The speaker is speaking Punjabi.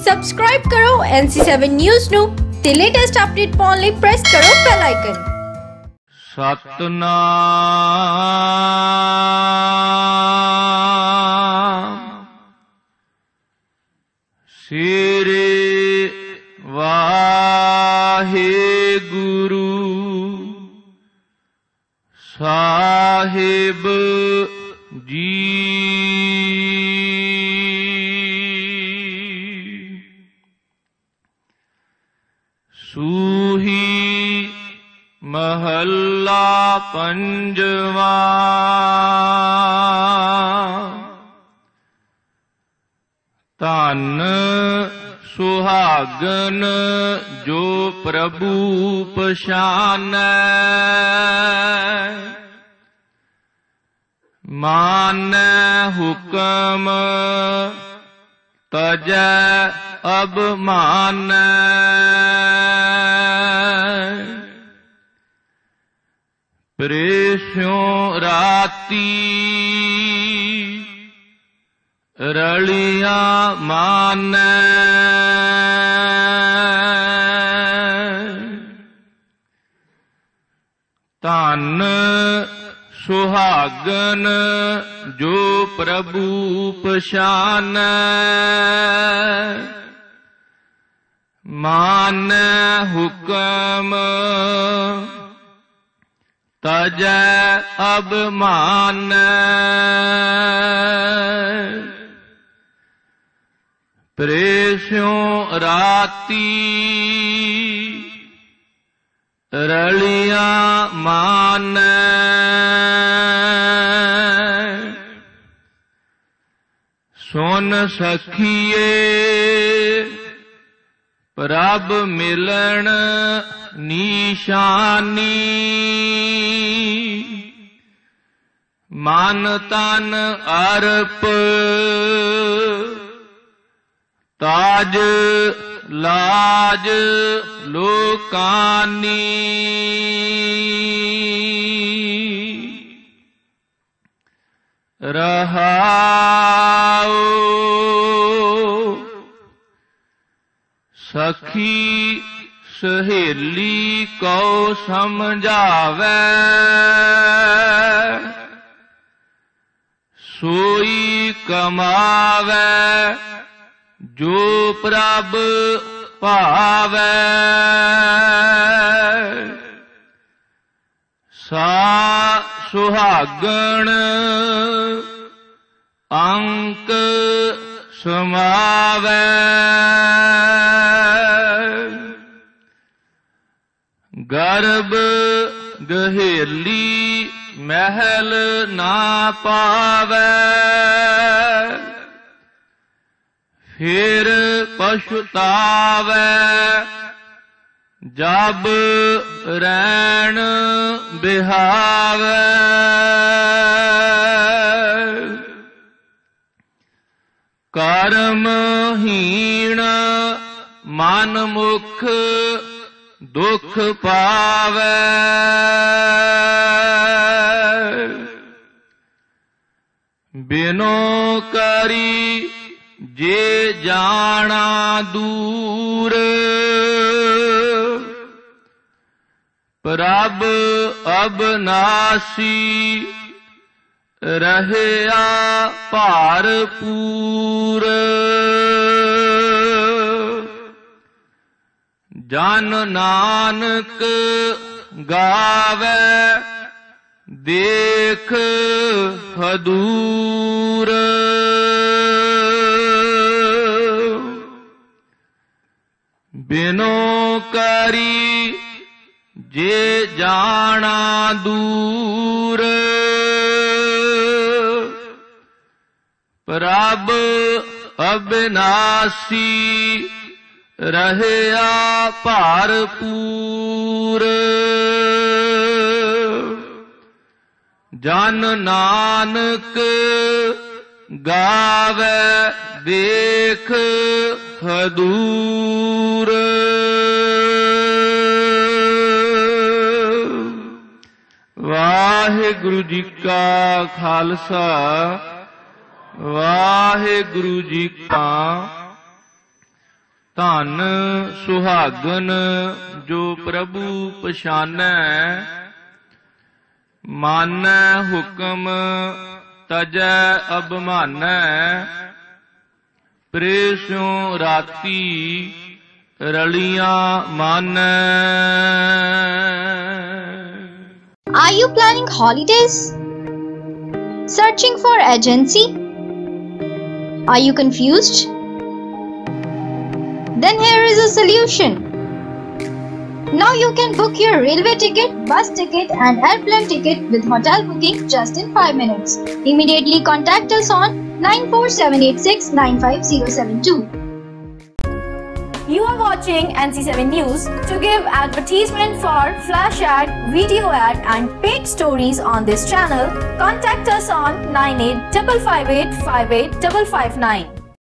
ਸਬਸਕ੍ਰਾਈਬ ਕਰੋ NC7 ਨਿਊਜ਼ ਨੂੰ ਤੇ ਲੇਟੈਸਟ ਅਪਡੇਟ ਪਾਉਣ ਲਈ ਪ੍ਰੈਸ ਕਰੋ ਬੈਲ ਆਈਕਨ। ਸਤਨਾਮ ਸ੍ਰੀ ਵਾਹਿਗੁਰੂ ਸਾਹਿਬ ਜੀ। ਸੂਹੀ ਮਹੱਲਾ ਪੰਜਵਾ। ਧਨ ਸੁਹਾਗਨ ਜੋ ਪ੍ਰਭੂ ਪਛਾਨੈ, ਮਾਨੈ ਹੁਕਮ ਤਜੈ ਅਭਮਾਨੈ। ਪ੍ਰੇਸ਼ਿਓ ਰਾਤੀ ਰਲੀਆਂ ਮਾਨੈ, ਧਨ ਸੁਹਾਗਨ ਜੋ ਪ੍ਰਭੂ ਪਛਾਨੈ, ਮਾਨੈ ਹੁਕਮ ਤਜੈ ਅਭਮਾਨੈ। ਪ੍ਰੇਸ਼ਿਓ ਰਾਤੀ ਰਲੀਆਂ ਮਾਨੈ, ਸੁਨ ਸਖੀਏ ਪ੍ਰਭ ਮਿਲਣ ਨਿਸ਼ਾਨੀ, ਮਨ ਤਨ ਅਰਪ ਤਾਜ ਲਾਜ ਲੋਕਾਨੀ। ਰਹਾਉ ਸਖੀ ਸਹੇਲੀ ਕੋ ਸਮਝਾਵੈ, ਸੋਈ ਕਮਾਵੈ ਜੋ ਪ੍ਰਭ ਭਾਵੈ। ਸਾ ਸੁਹਾਗਣ ਅੰਕ ਸਮਾਵੈ, ਗਰਭ ਗਹੇਲੀ ਮਹਿਲ ਨਾ ਪਾਵੈ, ਫਿਰ ਪਛਤਾਵੈ ਜਬ ਰੈਣ ਬਿਹਾਵੈ। ਕਰਮਹੀਣ ਮਨ ਮੁਖ ਦੁਖ ਪਾਵੈ, ਬਿਨੋ ਕਰੀ ਜੇ ਜਾਣਾ ਦੂਰ, ਪ੍ਰਭ ਅਬਨਾਸੀ ਰਹਿਆ ਭਰਪੂਰ। ਜਨ ਨਾਨਕ ਗਾਵੈ ਦੇਖ ਹਦੂਰ, ਬਿਨੋ ਕਰੀ ਜੇ ਜਾਣਾ ਦੂਰ, ਪ੍ਰਭ ਅਬਿਨਾਸੀ ਰਹਿਆ ਭਰਪੂਰ। ਜਨ ਨਾਨਕ ਗਾਵੈ ਦੇਖ ਹਦੂਰ। ਵਾਹਿਗੁਰੂ ਜੀ ਕਾ ਖਾਲਸਾ, ਵਾਹਿਗੁਰੂ ਜੀ ਕਾ ਧਨ ਸੁਹਾਗਨ ਜੋ ਪ੍ਰਭੂ ਪਛਾਨੈ ਮਾਨੈ ਹੁਕਮ ਤਜੈ ਅਬਮਾਨੈ ਪ੍ਰੇਸ਼ੋਂ ਰਾਤੀ ਰਲੀਆਂ ਮਾਨੈ। Are you planning holidays? Searching for agency? Are you confused? Then here is a solution. Now you can book your railway ticket, bus ticket and airplane ticket with hotel booking just in 5 minutes. Immediately contact us on 94786 95072. You are watching NC7 News. To give advertisement for flash ad, video ad and paid stories on this channel, contact us on 9855858559.